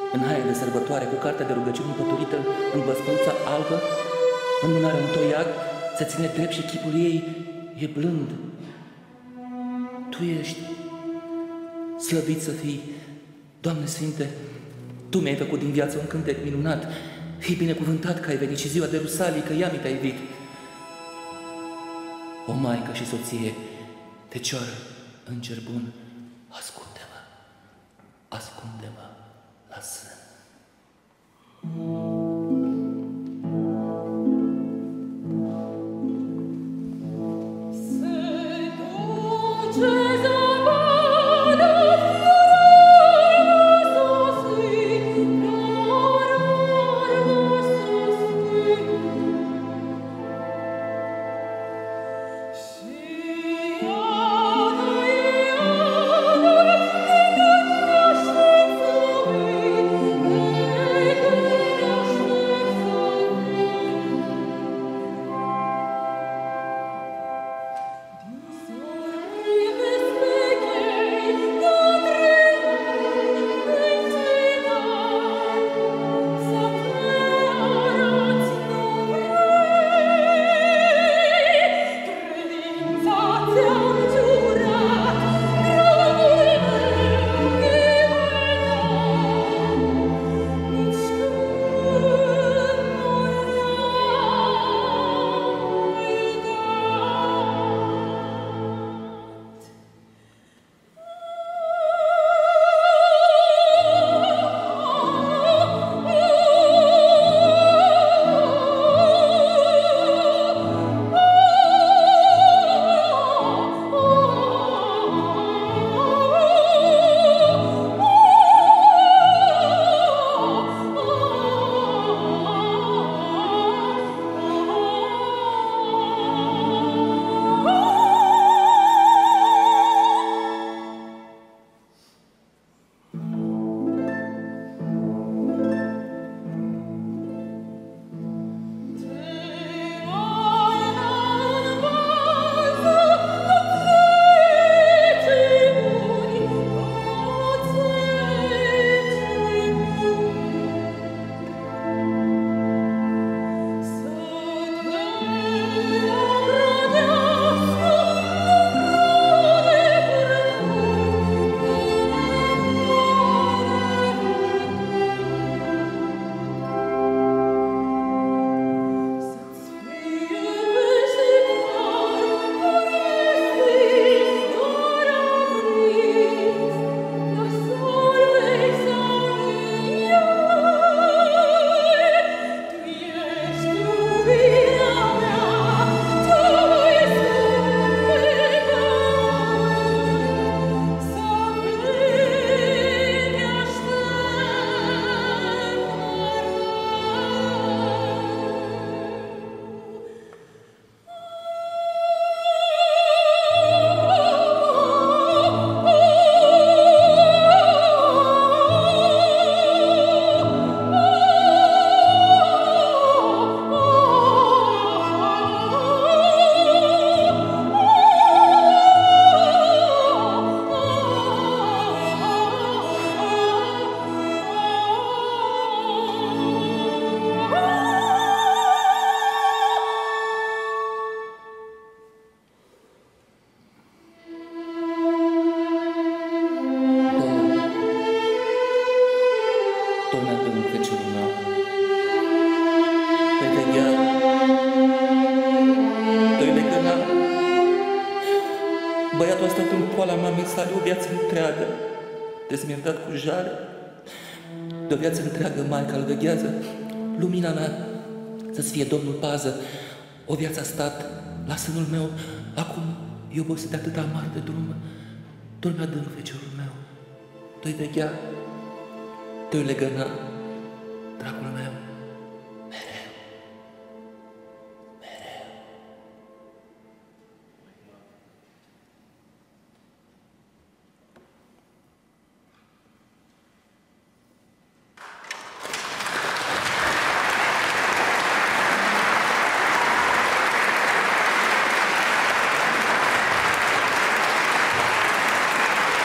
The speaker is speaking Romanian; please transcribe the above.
în haine de sărbătoare, cu cartea de rugăciuni împăturită în băscăluța albă, în mână are un toiag, se ține drept și chipul ei e blând. Tu ești, slăvit să fii, Doamne Sfinte, Tu mi-ai făcut din viață un cântec minunat, fii binecuvântat că ai venit și ziua de Rusalii, că ea mi te-ai ivit. O maică și soție, Fecioară, înger bun, ascunde-mă, ascunde-mă la sân. Băiatul ăsta în poala mamei sale o viață întreagă, dezmierdat cu jale. De o viață întreagă Maica îl veghează. Lumina mea, să-ți fie Domnul pază. O viață a stat la sânul meu, acum e obosit de atâta amar de drum. Dormi adânc, feciorul meu, te-i veghea, te-i legăna, dragul